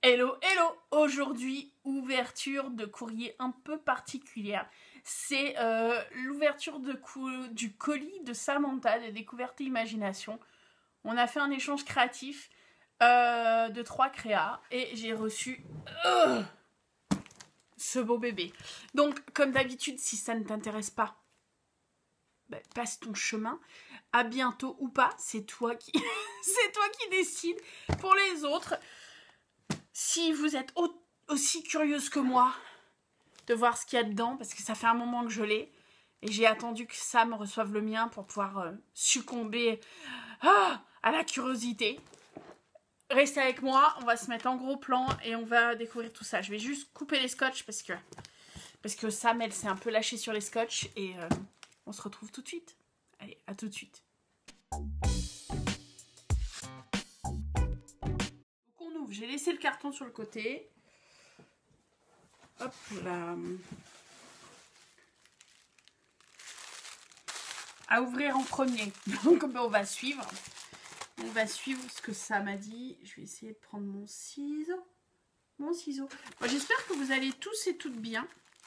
Hello, hello! Aujourd'hui, ouverture de courrier un peu particulière. C'est l'ouverture du colis de Samantha de Découverte et Imagination. On a fait un échange créatif de 3 créas et j'ai reçu ce beau bébé. Donc, comme d'habitude, si ça ne t'intéresse pas, bah, passe ton chemin. À bientôt ou pas, c'est toi qui décides. Pour les autres, si vous êtes aussi curieuse que moi de voir ce qu'il y a dedans, parce que ça fait un moment que je l'ai, et j'ai attendu que Sam reçoive le mien pour pouvoir succomber à la curiosité. Restez avec moi, on va se mettre en gros plan et on va découvrir tout ça. Je vais juste couper les scotch parce que Sam, elle s'est un peu lâchée sur les scotch et on se retrouve tout de suite. Allez, à tout de suite. Donc on ouvre, j'ai laissé le carton sur le côté. Hop là. À ouvrir en premier. Donc on va suivre. On va suivre ce que ça m'a dit. Je vais essayer de prendre mon ciseau. Bon, j'espère que vous allez tous et toutes bien.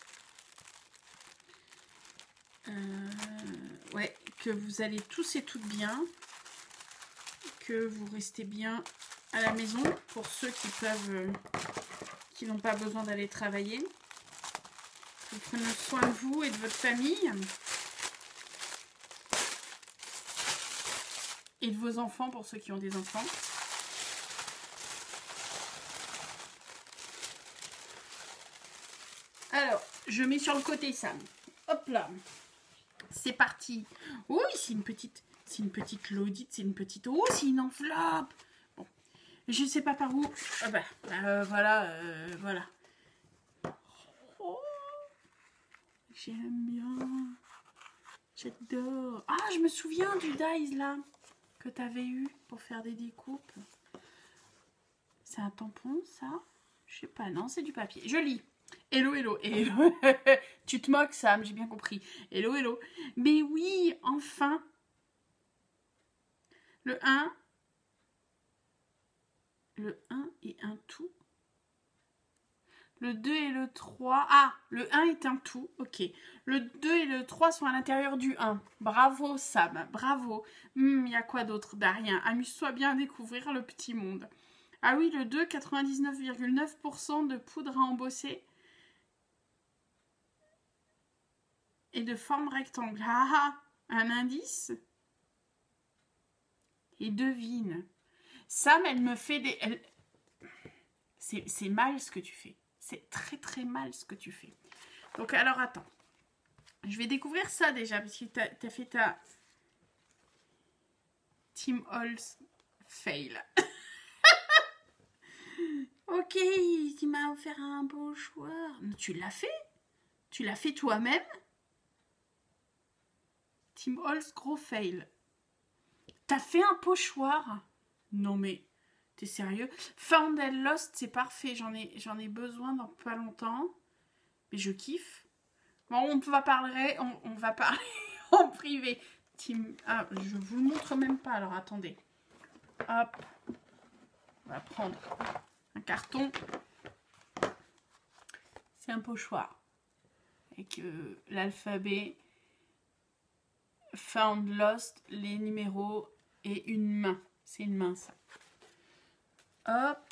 Ouais, que vous allez tous et toutes bien. Que vous restez bien à la maison pour ceux qui n'ont pas besoin d'aller travailler. Vous prenez soin de vous et de votre famille. Et de vos enfants pour ceux qui ont des enfants. Alors, je mets sur le côté Sam. Hop là. C'est parti. Oui, c'est une petite Claudite, c'est une petite... Oh, c'est une enveloppe. Bon, je ne sais pas par où. Ah bah, voilà. Oh, j'aime bien. J'adore. Ah, je me souviens du dies là que tu avais eu pour faire des découpes. C'est un tampon, ça? Je sais pas, non, c'est du papier. Je lis. Hello, hello, hello. Tu te moques, Sam, j'ai bien compris. Hello, hello. Mais oui, enfin. Le 1 est un tout. Le 2 et le 3... Ah, le 1 est un tout, ok. Le 2 et le 3 sont à l'intérieur du 1. Bravo, Sam, bravo. Il y a quoi d'autre? Bah rien, amuse-toi bien à découvrir le petit monde. Ah oui, le 2, 99,9% de poudre à embosser. Et de forme rectangle. Ah, un indice. Et devine. Sam, elle me fait des... C'est mal ce que tu fais. C'est très très mal ce que tu fais. Donc alors attends. Je vais découvrir ça déjà. Parce que tu as fait ta Tim Holtz fail. Ok, tu m'as offert un pochoir. Tu l'as fait? Tu l'as fait toi-même? Tim Holtz gros fail. T'as fait un pochoir? Non mais... T'es sérieux? Found and Lost, c'est parfait. J'en ai besoin dans pas longtemps. Mais je kiffe. Bon, on va parler en privé. Ah, je vous le montre même pas. Alors, attendez. Hop. On va prendre un carton. C'est un pochoir. Avec l'alphabet. Found, Lost, les numéros et une main. C'est une main, ça. Hop.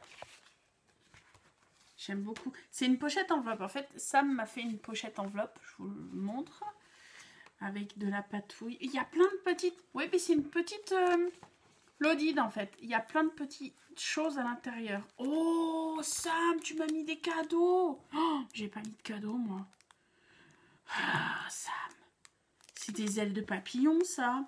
J'aime beaucoup. C'est une pochette enveloppe. En fait, Sam m'a fait une pochette enveloppe. Je vous le montre. Avec de la patouille. Il y a plein de petites... Oui, mais c'est une petite loaded, en fait. Il y a plein de petites choses à l'intérieur. Oh, Sam, tu m'as mis des cadeaux. Oh, j'ai pas mis de cadeaux, moi. Ah, Sam. C'est des ailes de papillon, ça.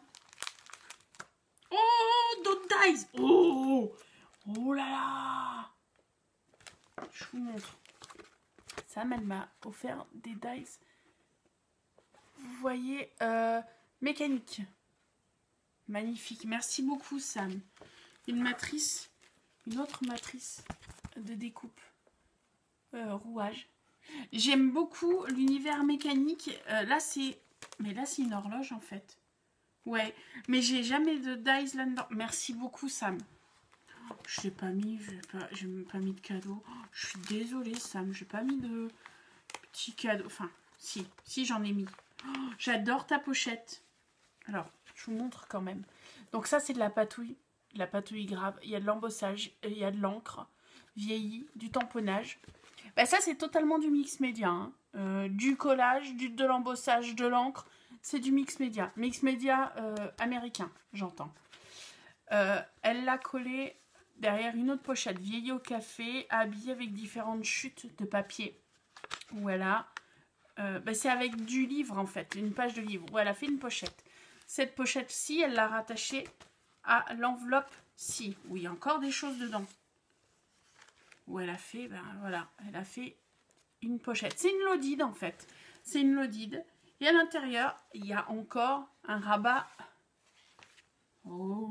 Oh, d'autres dies. Oh, oh là là. Je vous montre. Sam, elle m'a offert des dice. Vous voyez, mécanique. Magnifique. Merci beaucoup, Sam. Une autre matrice de découpe. Rouage. J'aime beaucoup l'univers mécanique. Là, c'est une horloge, en fait. Ouais, mais j'ai jamais de dice là-dedans. Merci beaucoup, Sam. Je l'ai pas mis, j'ai même pas mis de cadeau. Je suis désolée, Sam, j'ai pas mis de petit cadeau. Enfin, si j'en ai mis. Oh, j'adore ta pochette. Alors, je vous montre quand même. Donc ça, c'est de la patouille grave. Il y a de l'embossage, il y a de l'encre vieillie, du tamponnage. Bah, ça, c'est totalement du mix média. Hein. Du collage, de l'embossage, de l'encre. C'est du mix média. Mix média américain, j'entends. Elle l'a collé derrière une autre pochette vieillie au café, habillée avec différentes chutes de papier. Où elle a... c'est avec du livre, en fait. Une page de livre. Où elle a fait une pochette. Cette pochette-ci, elle l'a rattachée à l'enveloppe-ci. Où il y a encore des choses dedans. Où elle a fait... voilà. Elle a fait une pochette. C'est une Lodide, en fait. C'est une Lodide. Et à l'intérieur, il y a encore un rabat. Oh.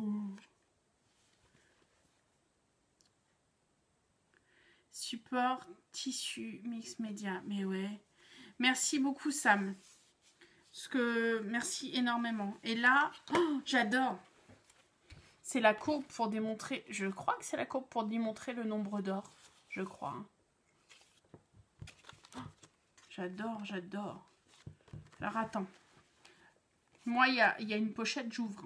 Support, tissu, mix média. Mais ouais. Merci beaucoup, Sam. Merci énormément. Et là, oh, j'adore. C'est la courbe pour démontrer... Je crois que c'est la courbe pour démontrer le nombre d'or. Je crois. Hein. Oh, j'adore. Alors, attends. Moi, il y a une pochette, j'ouvre.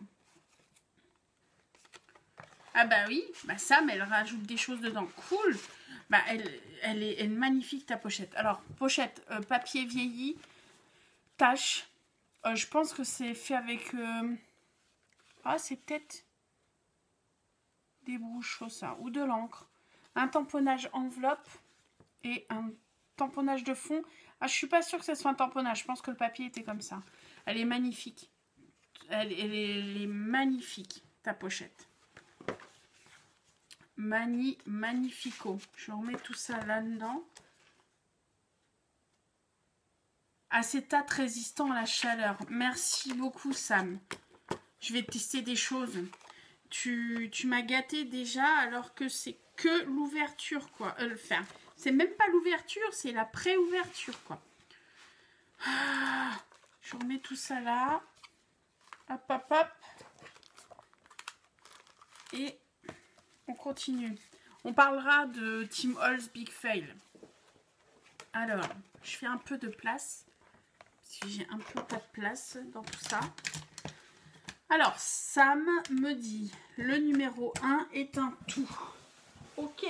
Ah bah oui, bah Sam, elle rajoute des choses dedans. Cool. Bah, elle est magnifique, ta pochette. Alors, pochette, papier vieilli, tache. Je pense que c'est fait avec... Ah, c'est peut-être des bouches, ça. Ou de l'encre. Un tamponnage enveloppe et un tamponnage de fond. Ah, je suis pas sûre que ce soit un tamponnage. Je pense que le papier était comme ça. Elle est magnifique. Elle est magnifique, ta pochette. Magnifico. Je remets tout ça là-dedans. Acétate résistant à la chaleur. Merci beaucoup, Sam. Je vais tester des choses. Tu m'as gâté déjà alors que c'est que l'ouverture, quoi. Enfin, c'est même pas l'ouverture, c'est la pré-ouverture, quoi. Ah, je remets tout ça là. Hop, hop, hop. Et on continue. On parlera de Tim Holtz Big Fail. Alors, je fais un peu de place. Si j'ai un peu pas de place dans tout ça. Alors, Sam me dit, le numéro 1 est un tout. Ok.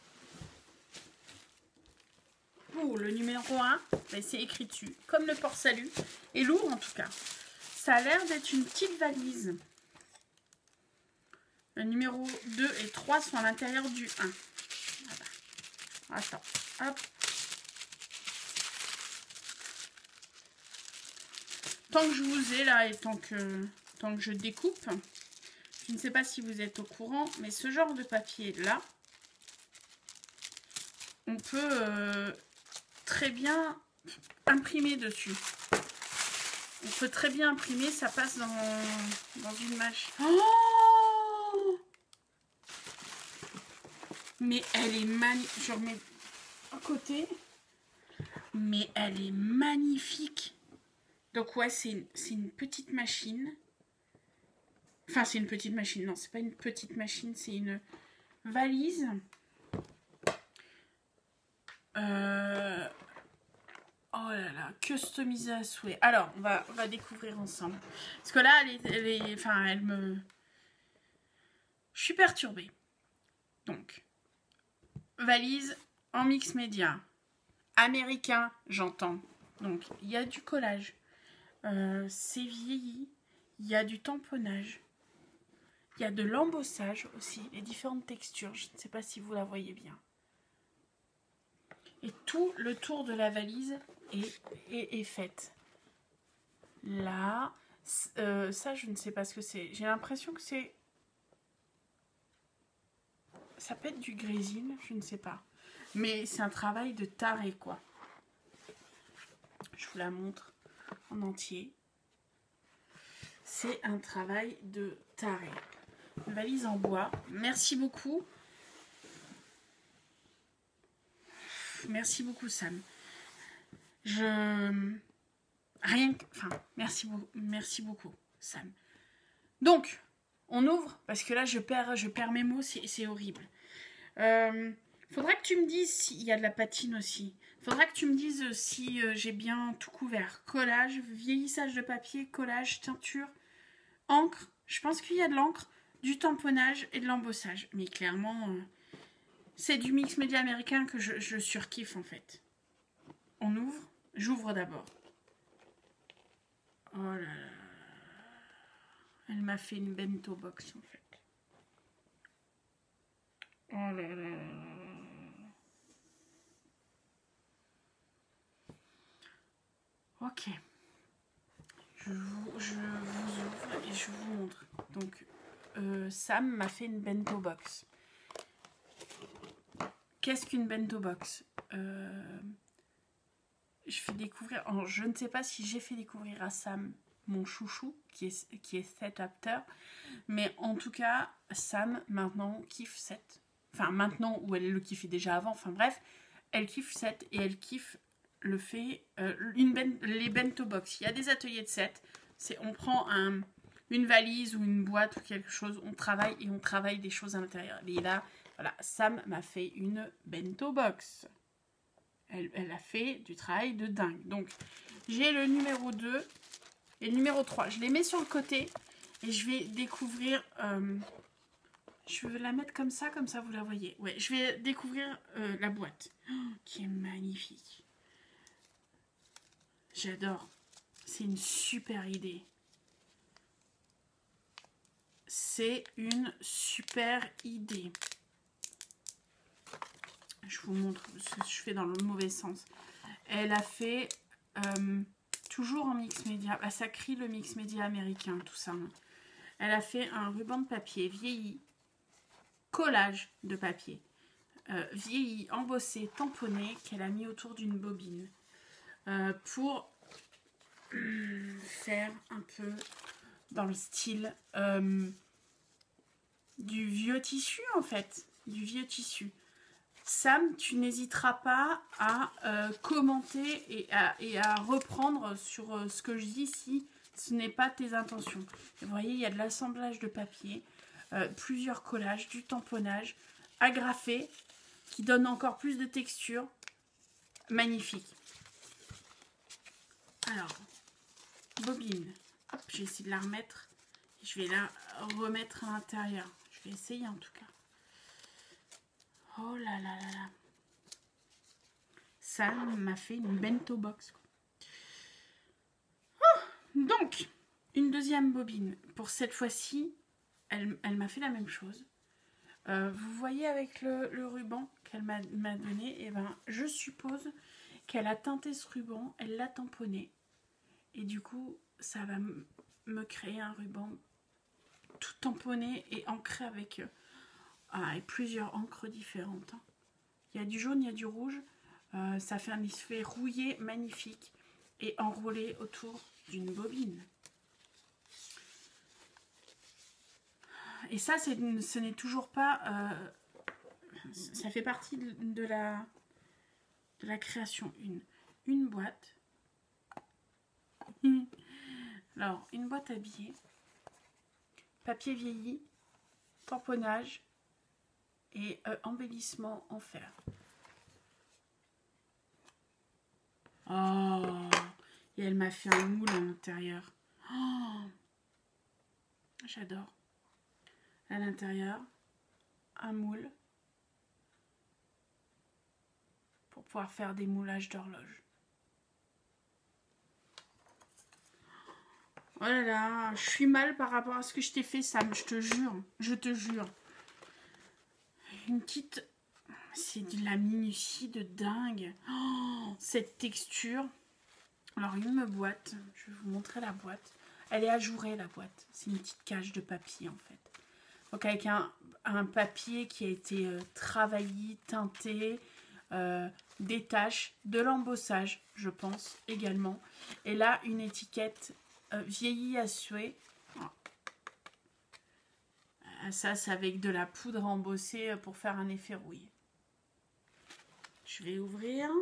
Oh, le numéro 1, ben, c'est écrit dessus, comme le port-salut. Et lourd en tout cas. Ça a l'air d'être une petite valise. Le numéro 2 et 3 sont à l'intérieur du 1. Voilà. Attends, hop. Tant que je vous ai là et tant que je découpe, je ne sais pas si vous êtes au courant, mais ce genre de papier là, on peut très bien imprimer dessus. On peut très bien imprimer, ça passe dans une machine. Oh, mais elle est magnifique. Je remets à côté. Mais elle est magnifique. Donc ouais, c'est une petite machine. Enfin, c'est une petite machine. Non, c'est pas une petite machine, c'est une valise. Oh là là, customisée à souhait. Alors, on va découvrir ensemble. Parce que là, elle me... Je suis perturbée. Donc, valise en mix média. Américain, j'entends. Donc, il y a du collage. C'est vieilli. Il y a du tamponnage. Il y a de l'embossage aussi. Les différentes textures. Je ne sais pas si vous la voyez bien. Et tout le tour de la valise est fait. Là, ça, je ne sais pas ce que c'est. J'ai l'impression que c'est... Ça peut être du grésil, je ne sais pas. Mais c'est un travail de taré, quoi. Je vous la montre en entier. C'est un travail de taré. Une valise en bois. Merci beaucoup. Merci beaucoup, Sam. Merci beaucoup, Sam. Donc, On ouvre parce que là, je perds mes mots, c'est horrible. Faudra que tu me dises s'il y a de la patine aussi. Faudra que tu me dises si j'ai bien tout couvert. Collage, vieillissage de papier, collage, teinture, encre. Je pense qu'il y a de l'encre, du tamponnage et de l'embossage. Mais clairement, c'est du mix média américain que je surkiffe en fait. On ouvre. J'ouvre d'abord. Oh là là. Elle m'a fait une bento box en fait. Oh là là là là. Ok. Je vous ouvre et je vous montre. Donc, Sam m'a fait une bento box. Qu'est-ce qu'une bento box? Je fais découvrir... Alors, je ne sais pas si j'ai fait découvrir à Sam mon chouchou, qui est Set After. Mais en tout cas, Sam, maintenant, kiffe Set. Enfin, maintenant, ou elle le kiffait déjà avant. Enfin, bref, elle kiffe Set et elle kiffe le fait... les bento box. Il y a des ateliers de Set. On prend une valise ou une boîte ou quelque chose. On travaille des choses à l'intérieur. Et là, voilà, Sam m'a fait une bento box. Elle a fait du travail de dingue. Donc, j'ai le numéro 2 et le numéro 3. Je les mets sur le côté et je vais découvrir... je vais la mettre comme ça vous la voyez. Ouais, je vais découvrir la boîte. Oh, qui est magnifique. J'adore. C'est une super idée. C'est une super idée. Je vous montre ce que je fais dans le mauvais sens. Elle a fait toujours en mix média. Ah, ça crie le mix média américain, tout ça. Elle a fait un ruban de papier vieilli, collage de papier, vieilli, embossé, tamponné, qu'elle a mis autour d'une bobine pour faire un peu dans le style du vieux tissu en fait, du vieux tissu. Sam, tu n'hésiteras pas à commenter et à reprendre sur ce que je dis si ce n'est pas tes intentions. Vous voyez, il y a de l'assemblage de papier, plusieurs collages, du tamponnage, agrafé, qui donne encore plus de texture. Magnifique. Alors, bobine. Hop, j'ai essayé de la remettre. Je vais la remettre à l'intérieur. Je vais essayer en tout cas. Oh là là là là. Ça m'a fait une bento box. Oh, donc, une deuxième bobine. Pour cette fois-ci, elle m'a fait la même chose. Vous voyez avec le ruban qu'elle m'a donné, et ben, je suppose qu'elle a teinté ce ruban, elle l'a tamponné. Et du coup, ça va me créer un ruban tout tamponné et ancré avec plusieurs encres différentes. Il y a du jaune, il y a du rouge. Ça fait un effet rouillé magnifique et enroulé autour d'une bobine. Et ça, ce n'est toujours pas... ça fait partie de la création. Une boîte. Alors, une boîte à billets. Papier vieilli. Tamponnage. Et embellissement en fer. Oh, et elle m'a fait un moule à l'intérieur. Oh, j'adore. À l'intérieur, un moule pour pouvoir faire des moulages d'horloge. Oh là là, je suis mal par rapport à ce que je t'ai fait, Sam, je te jure. Je te jure. Une petite... C'est de la minutie de dingue. Oh, cette texture. Alors, une boîte. Je vais vous montrer la boîte. Elle est ajourée, la boîte. C'est une petite cage de papier, en fait. Donc, avec un papier qui a été travaillé, teinté, des taches, de l'embossage, je pense, également. Et là, une étiquette vieillie à souhait. Ça, c'est avec de la poudre embossée pour faire un effet rouillé. Je vais ouvrir.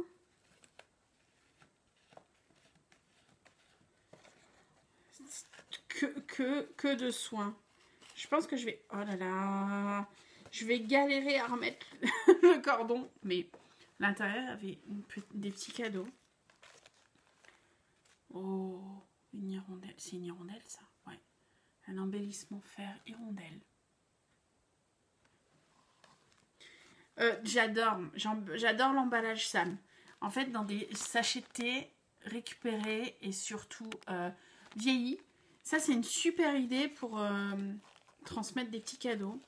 Que de soins. Je Je pense que je vais... Oh là là. Je vais galérer à remettre le cordon. Mais l'intérieur avait des petits cadeaux. Oh, une hirondelle. C'est une hirondelle, ça? Ouais. Un embellissement fer hirondelle. J'adore l'emballage Sam. En fait, dans des sachets de thé récupérés et surtout vieillis. Ça, c'est une super idée pour transmettre des petits cadeaux.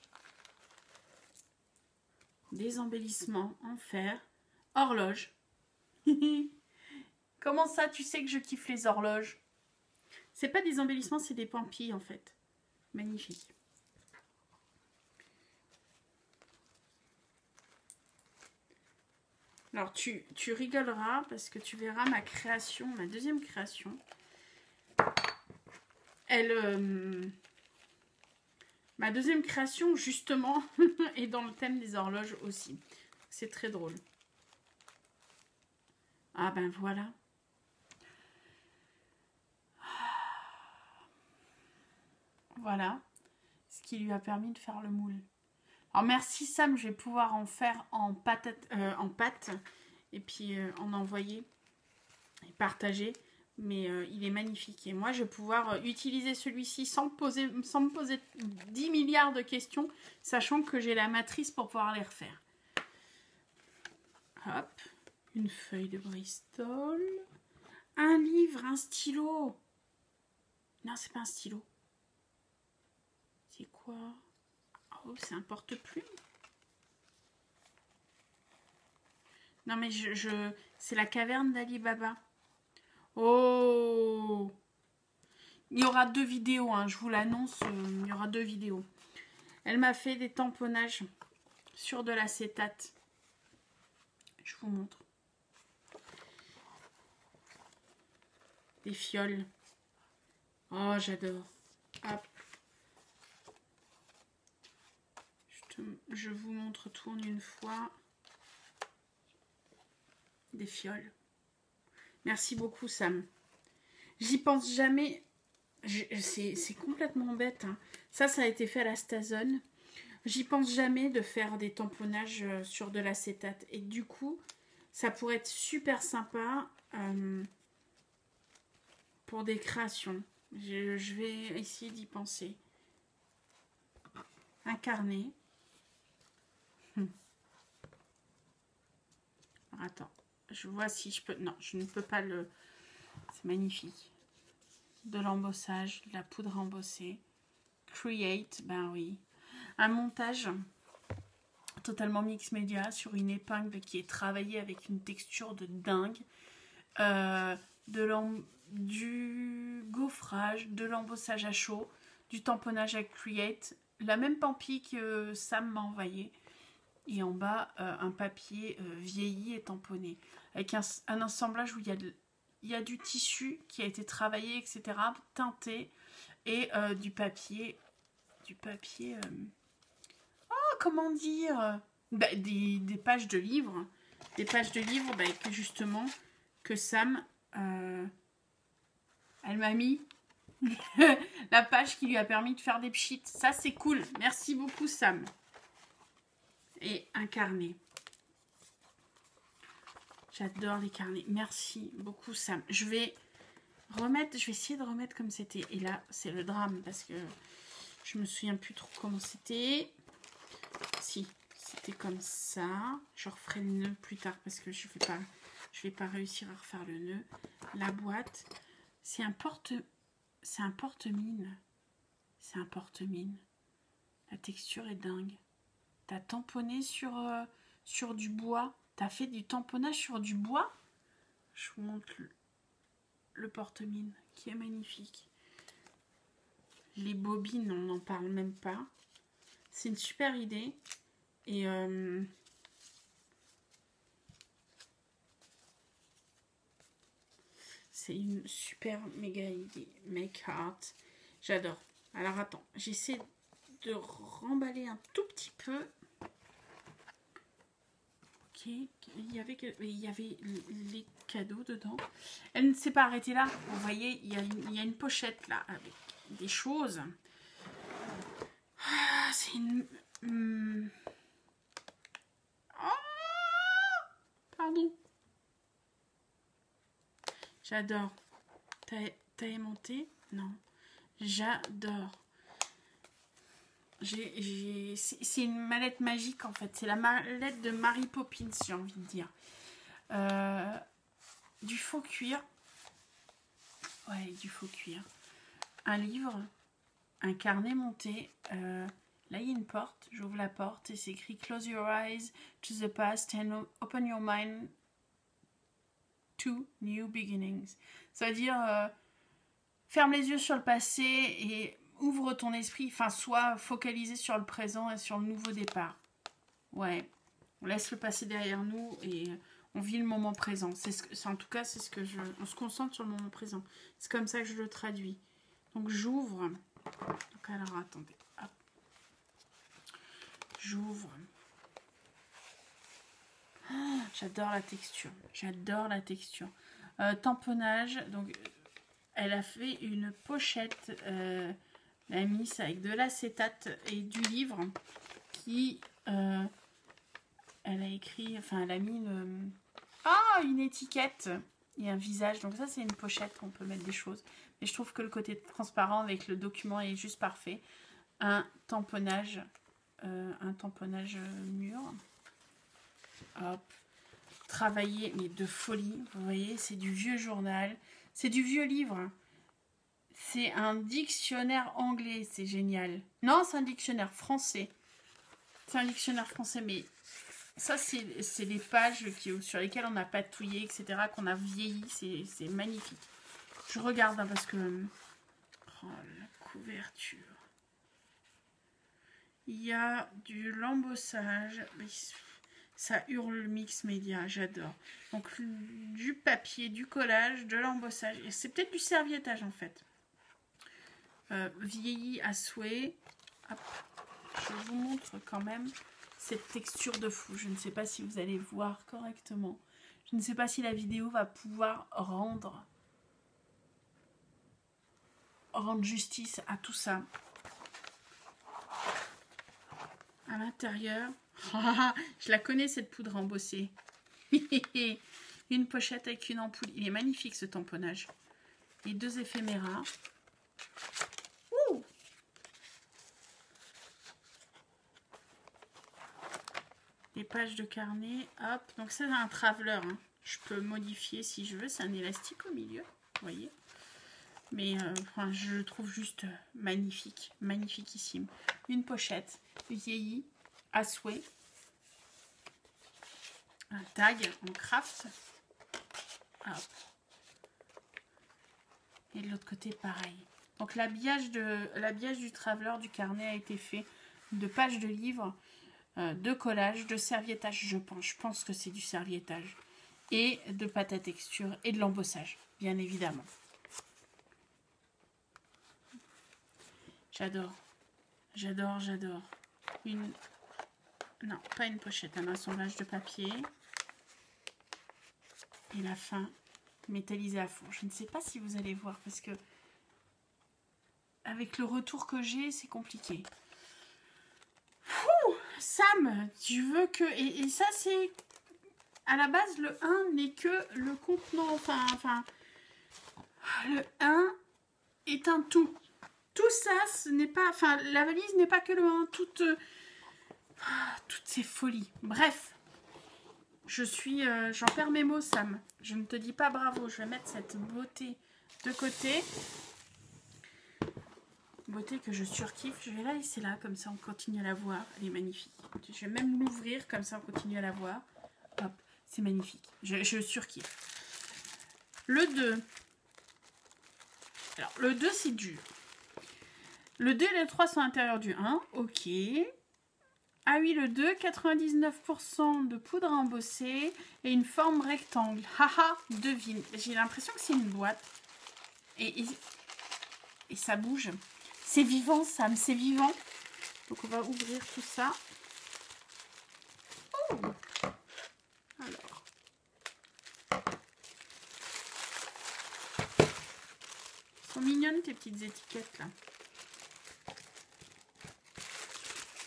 Des embellissements en fer. Horloge. Comment ça, tu sais que je kiffe les horloges? C'est pas des embellissements, c'est des pampilles en fait. Magnifique. Alors, tu rigoleras parce que tu verras ma création, ma deuxième création. Ma deuxième création, justement, est dans le thème des horloges aussi. C'est très drôle. Ah ben voilà. Voilà ce qui lui a permis de faire le moule. Alors merci Sam, je vais pouvoir en faire en pâte et puis en envoyer et partager. Mais il est magnifique. Et moi, je vais pouvoir utiliser celui-ci sans me poser 10 milliards de questions, sachant que j'ai la matrice pour pouvoir les refaire. Hop, une feuille de Bristol. Un livre, un stylo. Non, c'est pas un stylo. C'est quoi? Oh, c'est un porte-plume. Non, mais c'est la caverne d'Ali Baba. Oh! Il y aura 2 vidéos, hein, je vous l'annonce, il y aura 2 vidéos. Elle m'a fait des tamponnages sur de l'acétate. Je vous montre. Des fioles. Oh, j'adore. Hop. Je vous montre tout en une fois. Des fioles. Merci beaucoup, Sam. J'y pense jamais. C'est complètement bête. Hein. Ça a été fait à la Stazone. J'y pense jamais de faire des tamponnages sur de l'acétate. Et du coup, ça pourrait être super sympa pour des créations. Je vais essayer d'y penser. Un carnet. Alors, attends. Je vois si je peux... Non, je ne peux pas le... C'est magnifique. De l'embossage, de la poudre embossée. Create, ben oui. Un montage totalement mix média sur une épingle qui est travaillée avec une texture de dingue. Du gaufrage, de l'embossage à chaud, du tamponnage à Create. La même pampille que Sam m'a envoyé. Et en bas, un papier vieilli et tamponné. Avec un assemblage où il y a du tissu qui a été travaillé, etc. Teinté. Et du papier... oh, comment dire des pages de livres. Des pages de livres que justement, que Sam... elle m'a mis la page qui lui a permis de faire des pchits. Ça, c'est cool. Merci beaucoup, Sam. Et un carnet. J'adore les carnets. Merci beaucoup, Sam. Je vais essayer de remettre comme c'était. Et là, c'est le drame parce que je me souviens plus trop comment c'était. Si, c'était comme ça. Je referai le nœud plus tard parce que je vais pas réussir à refaire le nœud. La boîte, c'est un porte-mine. C'est un porte-mine. La texture est dingue. T'as tamponné sur du bois. T'as fait du tamponnage sur du bois. Je vous montre le porte-mine qui est magnifique. Les bobines, on n'en parle même pas. C'est une super idée. Et c'est une super méga idée. Make art. J'adore. Alors attends, j'essaie de remballer un tout petit peu. Ok, il y avait les cadeaux dedans. Elle ne s'est pas arrêtée là. Vous voyez, il y a une pochette là avec des choses. c'est une... Pardon. J'adore. T'as aimanté? Non. J'adore. C'est une mallette magique en fait. C'est la mallette de Mary Poppins, j'ai envie de dire. Du faux cuir. Ouais, du faux cuir. Un livre. Un carnet monté. Là, il y a une porte. J'ouvre la porte et c'est écrit Close your eyes to the past and open your mind to new beginnings. Ça veut dire ferme les yeux sur le passé et ouvre ton esprit, enfin, sois focalisé sur le présent et sur le nouveau départ. Ouais, on laisse le passé derrière nous et on vit le moment présent. En tout cas, c'est ce que on se concentre sur le moment présent. C'est comme ça que je le traduis. Donc, j'ouvre. Donc, alors, attendez. Hop. J'ouvre. Oh, j'adore la texture. J'adore la texture. Tamponnage. Donc, elle a fait une pochette... Elle a mis ça avec de l'acétate et du livre qui... elle a écrit... Enfin, elle a mis une étiquette et un visage. Donc ça, c'est une pochette. On peut mettre des choses. Mais je trouve que le côté transparent avec le document est juste parfait. Un tamponnage mûr. Hop. Travaillé, mais de folie. Vous voyez, c'est du vieux journal. C'est du vieux livre. C'est un dictionnaire anglais, c'est génial. Non, c'est un dictionnaire français. C'est un dictionnaire français, mais ça, c'est les pages sur lesquelles on a patouillé, etc., qu'on a vieilli. C'est magnifique. Je regarde, hein, parce que... Oh, la couverture. Il y a du l'embossage. Ça hurle mix média, j'adore. Donc, du papier, du collage, de l'embossage. Et c'est peut-être du serviettage, en fait. Vieilli à souhait. Hop. Je vous montre quand même cette texture de fou. Je ne sais pas si vous allez voir correctement. Je ne sais pas si la vidéo va pouvoir rendre justice à tout ça. À l'intérieur, je la connais cette poudre embossée. Une pochette avec une ampoule. Il est magnifique ce tamponnage. Les deux éphéméras. Les pages de carnet, hop, donc c'est un traveler, hein. Je peux modifier si je veux, c'est un élastique au milieu, vous voyez, mais enfin, je le trouve juste magnifique, magnifiquissime. Une pochette vieillie à souhait, un tag en craft, hop. Et de l'autre côté pareil. Donc l'habillage du traveler du carnet a été fait de pages de livres, de collage, de serviettage, je pense que c'est du serviettage, et de pâte à texture et de l'embossage, bien évidemment. J'adore, j'adore, j'adore. Non, pas une pochette, un assemblage de papier. Et la fin métallisée à fond. Je ne sais pas si vous allez voir parce que avec le retour que j'ai, c'est compliqué. Sam, tu veux que... Et ça, c'est... À la base, le 1 n'est que le contenant. Enfin, le 1 est un tout. Tout ça, ce n'est pas... Enfin, la valise n'est pas que le 1. Toutes ces folies. Bref. J'en perds mes mots, Sam. Je ne te dis pas bravo. Je vais mettre cette beauté de côté. Beauté que je surkiffe. Je vais la laisser là, comme ça on continue à la voir. Elle est magnifique. Je vais même l'ouvrir, comme ça on continue à la voir. Hop, c'est magnifique. Je surkiffe. Le 2. Alors, le 2, c'est dur. Le 2 et le 3 sont à l'intérieur du 1. Ok. Ah oui, le 2, 99% de poudre à embosser et une forme rectangle. Haha, devine. J'ai l'impression que c'est une boîte. Et ça bouge. C'est vivant, Sam, c'est vivant. Donc, on va ouvrir tout ça. Oh! Alors. Elles sont mignonnes, tes petites étiquettes, là.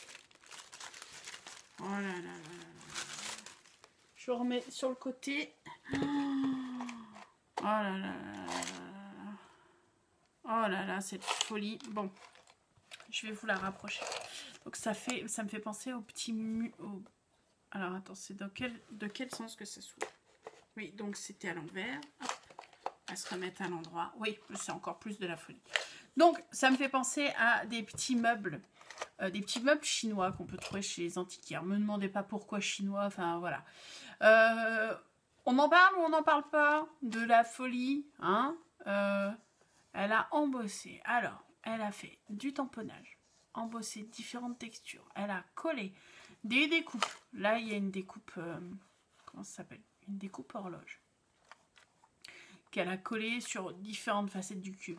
Oh là là là là. Je remets sur le côté. Oh là là là là. Oh là là, cette folie. Bon, je vais vous la rapprocher. Donc ça me fait penser au petit Alors attends, c'est de quel sens que ça s'ouvre? Oui, donc c'était à l'envers. On va se remettre à l'endroit. Oui, c'est encore plus de la folie. Donc ça me fait penser à des petits meubles. Des petits meubles chinois qu'on peut trouver chez les antiquaires. Ne me demandez pas pourquoi chinois, enfin voilà. On en parle ou on n'en parle pas de la folie, hein? Elle a embossé. Alors, elle a fait du tamponnage, embossé différentes textures. Elle a collé des découpes. Là, il y a une découpe, comment ça s'appelle? Une découpe horloge. Qu'elle a collé sur différentes facettes du cube.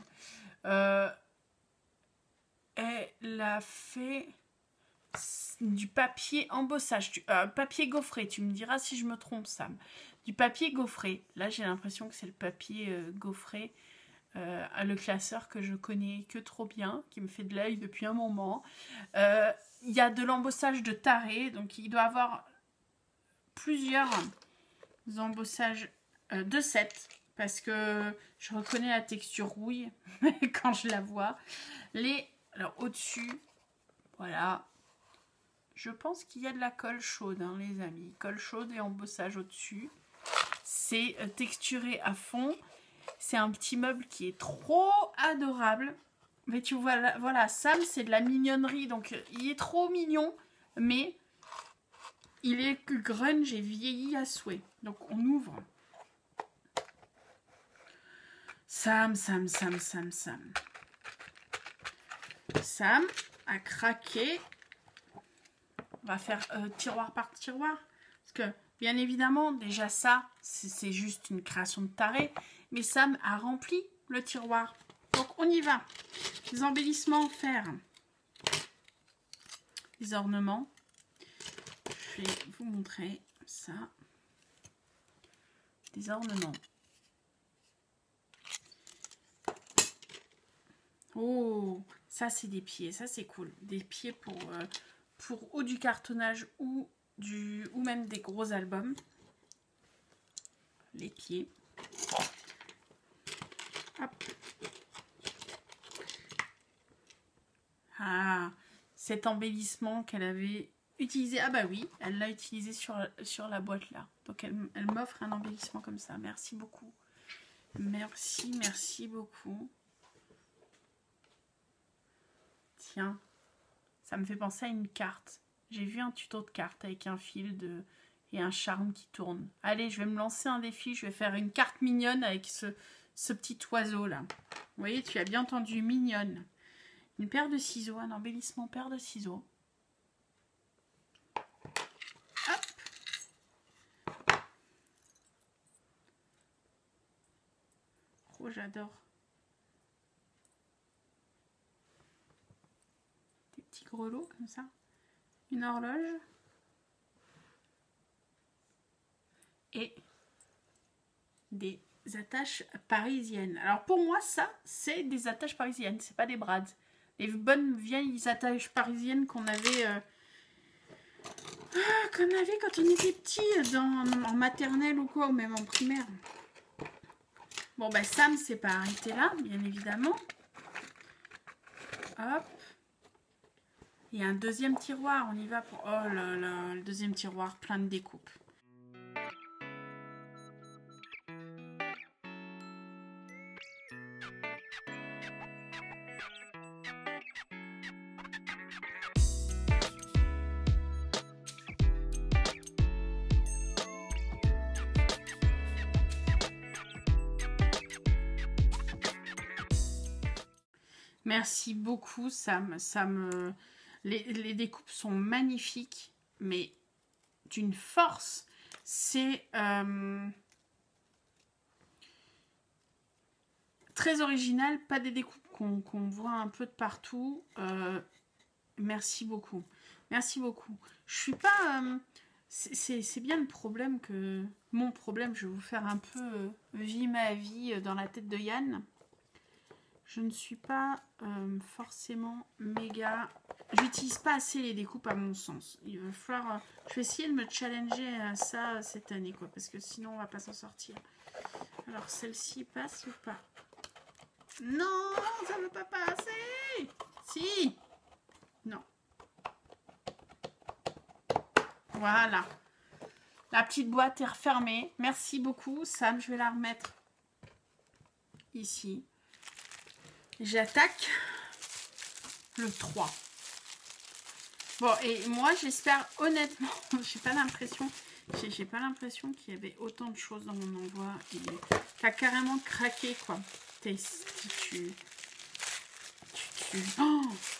Elle a fait du papier embossage, papier gaufré. Tu me diras si je me trompe, Sam. Du papier gaufré. Là, j'ai l'impression que c'est le papier gaufré, le classeur que je connais que trop bien, qui me fait de l'œil depuis un moment. Il y a de l'embossage de taré, donc il doit avoir plusieurs embossages de 7, parce que je reconnais la texture rouille quand je la vois. Alors au-dessus, voilà, je pense qu'il y a de la colle chaude, hein, les amis. Colle chaude et embossage au-dessus. C'est texturé à fond. C'est un petit meuble qui est trop adorable. Mais tu vois, là, voilà, Sam, c'est de la mignonnerie. Donc, il est trop mignon, mais il est grunge et vieilli à souhait. Donc, on ouvre. Sam. Sam a craqué. On va faire tiroir par tiroir. Parce que, bien évidemment, déjà ça, c'est juste une création de taré. Mais Sam a rempli le tiroir. Donc, on y va. Les embellissements en fer. Les ornements. Je vais vous montrer ça. Des ornements. Oh, ça, c'est des pieds. Ça, c'est cool. Des pieds pour ou du cartonnage ou même des gros albums. Les pieds. Hop. Ah, cet embellissement qu'elle avait utilisé. Ah bah oui, elle l'a utilisé sur la boîte là. Donc elle m'offre un embellissement comme ça. Merci beaucoup. Merci beaucoup. Tiens, ça me fait penser à une carte. J'ai vu un tuto de carte avec un fil et un charme qui tourne. Allez, je vais me lancer un défi. Je vais faire une carte mignonne avec ce petit oiseau là. Vous voyez, tu as bien entendu, mignonne. Une paire de ciseaux, un embellissement paire de ciseaux. Hop. Oh, j'adore. Des petits grelots comme ça. Une horloge. Et des attaches parisiennes. Alors pour moi, ça, c'est des attaches parisiennes. C'est pas des brads. Les bonnes vieilles attaches parisiennes qu'on avait quand on était petit en maternelle ou quoi, ou même en primaire. Bon, bah Sam s'est pas arrêté là, bien évidemment. Hop. Il y a un deuxième tiroir, on y va pour... Oh là là, le deuxième tiroir plein de découpes. Merci beaucoup, Sam. Les découpes sont magnifiques, mais d'une force. C'est très original, pas des découpes qu'on voit un peu de partout. Merci beaucoup. Merci beaucoup. Je suis pas... c'est bien le problème que... Mon problème, je vais vous faire un peu vie ma vie dans la tête de Yann. je ne suis pas forcément méga... J'utilise pas assez les découpes à mon sens. Il va falloir... je vais essayer de me challenger à ça cette année, quoi, parce que sinon on va pas s'en sortir. Alors celle-ci passe ou pas? Non, ça ne veut pas passer. Si. Non. Voilà. La petite boîte est refermée. Merci beaucoup, Sam. Je vais la remettre ici. J'attaque le 3. Bon, et moi, j'espère honnêtement, j'ai pas l'impression qu'il y avait autant de choses dans mon envoi. T'as carrément craqué, quoi. Oh,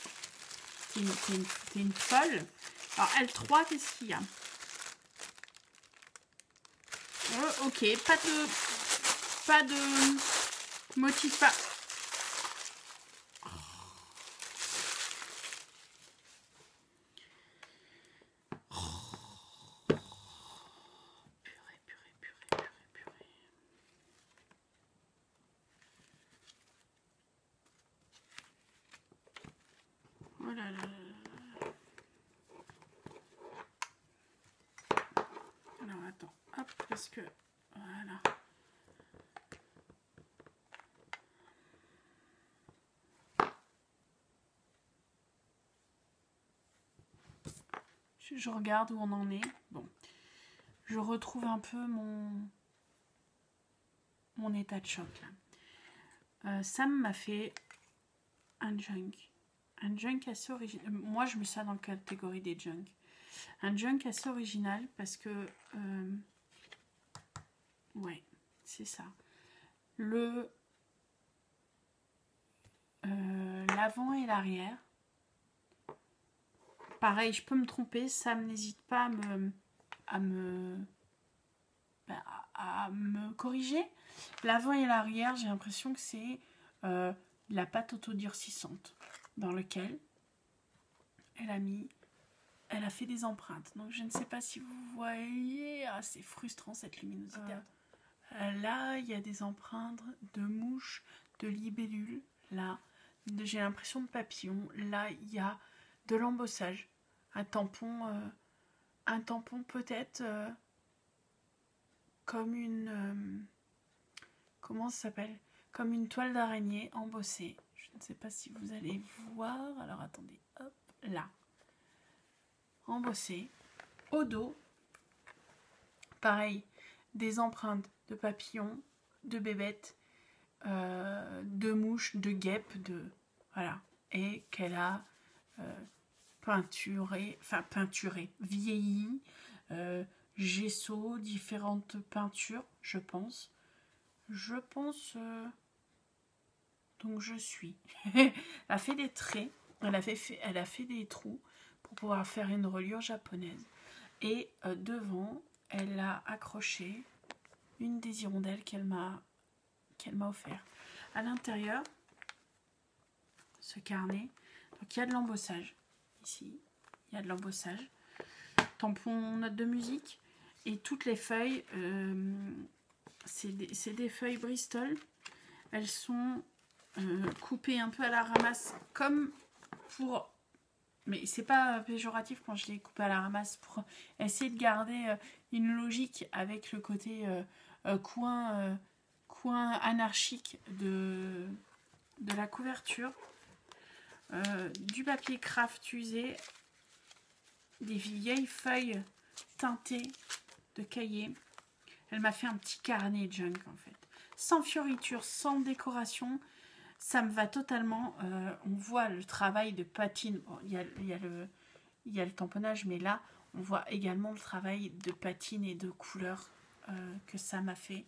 t'es une folle. Alors, L3, qu'est-ce qu'il y a? Ok, pas de motif. Purée. Oh là là. Alors attends, hop, parce que voilà. Je regarde où on en est. Bon, je retrouve un peu mon état de choc là. Sam m'a fait un junk assez original. Moi, je me sens dans la catégorie des junk. Un junk assez original parce que ouais, c'est ça. L'avant et l'arrière. Pareil, je peux me tromper. Sam n'hésite pas à me corriger. L'avant et l'arrière, j'ai l'impression que c'est la pâte autodurcissante dans lequel elle a fait des empreintes. Donc je ne sais pas si vous voyez, c'est frustrant cette luminosité. Là, il y a des empreintes de mouches, de libellules. Là, j'ai l'impression de papillons. Là, il y a de l'embossage. Un tampon peut-être comme une... comment ça s'appelle? Comme une toile d'araignée embossée. Je ne sais pas si vous allez voir. Alors attendez, hop, là. Embossée. Au dos, pareil, des empreintes de papillons, de bébêtes, de mouches, de guêpes, voilà. Et qu'elle a peinturé, vieilli, gesso, différentes peintures, je pense. Donc je suis. Elle a fait des traits, elle a fait des trous pour pouvoir faire une reliure japonaise. Et devant, elle a accroché une des hirondelles qu'elle m'a offert. À l'intérieur, ce carnet, donc il y a de l'embossage. Ici, il y a de l'embossage. Tampon, note de musique. Et toutes les feuilles, c'est des feuilles Bristol. Elles sont coupées un peu à la ramasse, comme pour... Mais c'est pas péjoratif quand je les coupe à la ramasse, pour essayer de garder une logique avec le côté coin anarchique de la couverture. Du papier craft usé, des vieilles feuilles teintées de cahiers. Elle m'a fait un petit carnet junk en fait, sans fioriture, sans décoration. Ça me va totalement. On voit le travail de patine. Bon, il y a le tamponnage, mais là, on voit également le travail de patine et de couleur que ça m'a fait.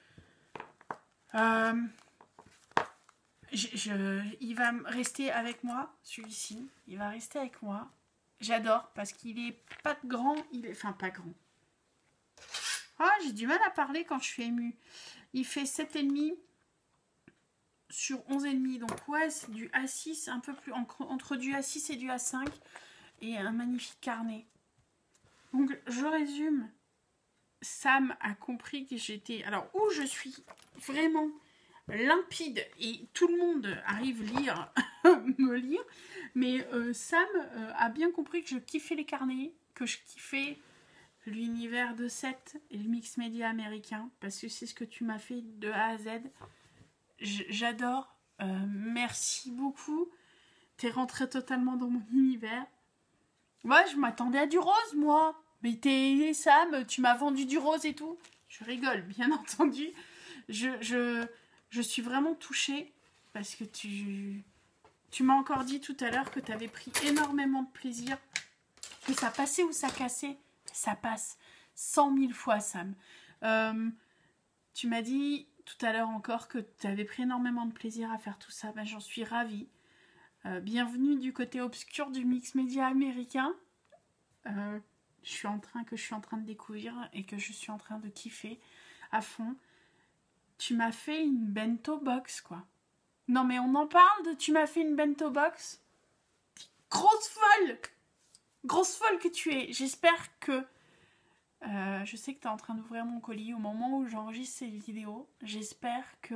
Il va rester avec moi, celui-ci. Il va rester avec moi. J'adore parce qu'il est pas grand. Enfin, pas grand. Ah, j'ai du mal à parler quand je suis émue. Il fait 7,5 sur 11,5. Donc, ouais, c'est du A6, un peu plus entre du A6 et du A5. Et un magnifique carnet. Donc, je résume. Sam a compris que j'étais... Alors, où je suis vraiment limpide et tout le monde arrive lire, me lire. Mais Sam a bien compris que je kiffais les carnets, que je kiffais l'univers de Seth et le mix média américain, parce que c'est ce que tu m'as fait de A à Z. J'adore. Merci beaucoup. T'es rentré totalement dans mon univers. Moi, je m'attendais à du rose, moi. Mais t'es Sam, tu m'as vendu du rose et tout. Je rigole, bien entendu. Je suis vraiment touchée parce que tu m'as encore dit tout à l'heure que tu avais pris énormément de plaisir. Que ça passait ou ça cassait. Ça passe 100 000 fois, Sam. Tu m'as dit tout à l'heure encore que tu avais pris énormément de plaisir à faire tout ça. Ben, j'en suis ravie. Bienvenue du côté obscur du mix média américain. Je suis en train de découvrir et que je suis en train de kiffer à fond. Tu m'as fait une bento box, quoi. Non, mais on en parle de tu m'as fait une bento box. Grosse folle que tu es. J'espère que... je sais que tu es en train d'ouvrir mon colis au moment où j'enregistre ces vidéos. J'espère que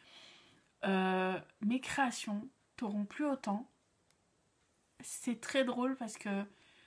mes créations t'auront plu autant. C'est très drôle parce que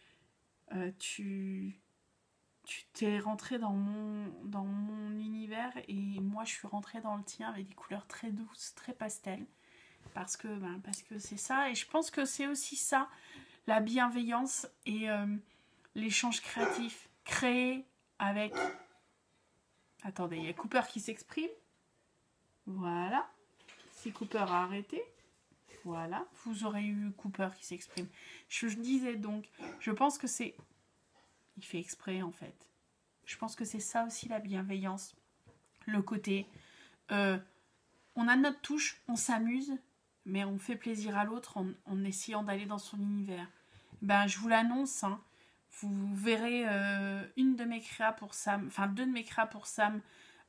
tu t'es rentré dans mon univers et moi je suis rentrée dans le tien avec des couleurs très douces, très pastel. Parce que c'est ça. Et je pense que c'est aussi ça, la bienveillance et l'échange créatif. Créé avec... Attendez, il y a Cooper qui s'exprime. Voilà. Si Cooper a arrêté. Voilà. Vous aurez eu Cooper qui s'exprime. Je disais donc, je pense que c'est... Il fait exprès en fait. Je pense que c'est ça aussi la bienveillance. Le côté... on a notre touche, on s'amuse, mais on fait plaisir à l'autre en essayant d'aller dans son univers. Ben, je vous l'annonce, hein, vous verrez une de mes créas pour Sam, enfin 2 de mes créas pour Sam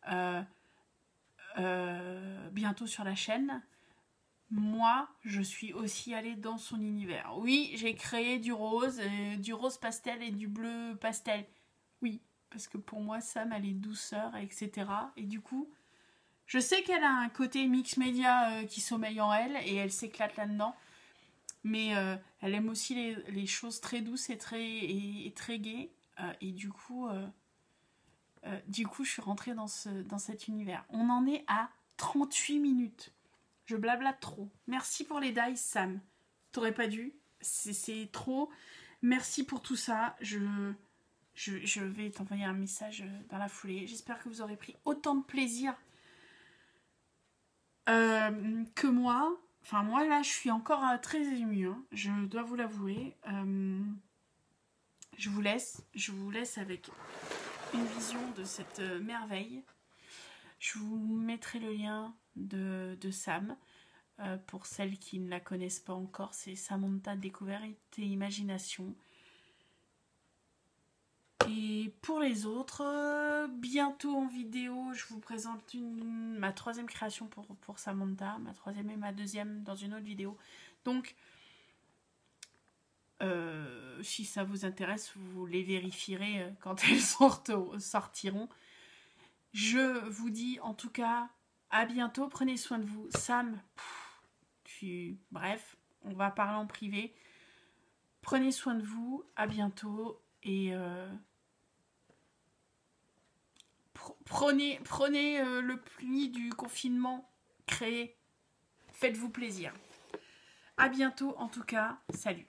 bientôt sur la chaîne. Moi, je suis aussi allée dans son univers. Oui, j'ai créé du rose pastel et du bleu pastel. Oui, parce que pour moi, Sam, elle est douceur, etc. Et du coup, je sais qu'elle a un côté mix média qui sommeille en elle et elle s'éclate là-dedans. Mais elle aime aussi les choses très douces et très gaies. Et du coup, je suis rentrée dans cet univers. On en est à 38 minutes. Je blablate trop. Merci pour les dice, Sam. T'aurais pas dû. C'est trop. Merci pour tout ça. Je vais t'envoyer un message dans la foulée. J'espère que vous aurez pris autant de plaisir que moi. Enfin, moi, là, je suis encore très émue. Hein. Je dois vous l'avouer. Je vous laisse avec une vision de cette merveille. Je vous mettrai le lien de Sam. Pour celles qui ne la connaissent pas encore, c'est Samantha Découverte et Imagination. Et pour les autres, bientôt en vidéo, je vous présente ma 3e création pour Samantha, ma 3e et ma 2e dans une autre vidéo. Donc, si ça vous intéresse, vous les vérifierez quand elles sortiront. Je vous dis en tout cas à bientôt, prenez soin de vous. Sam, bref, on va parler en privé. Prenez soin de vous, à bientôt et prenez le pli du confinement créé. Faites-vous plaisir. À bientôt en tout cas, salut.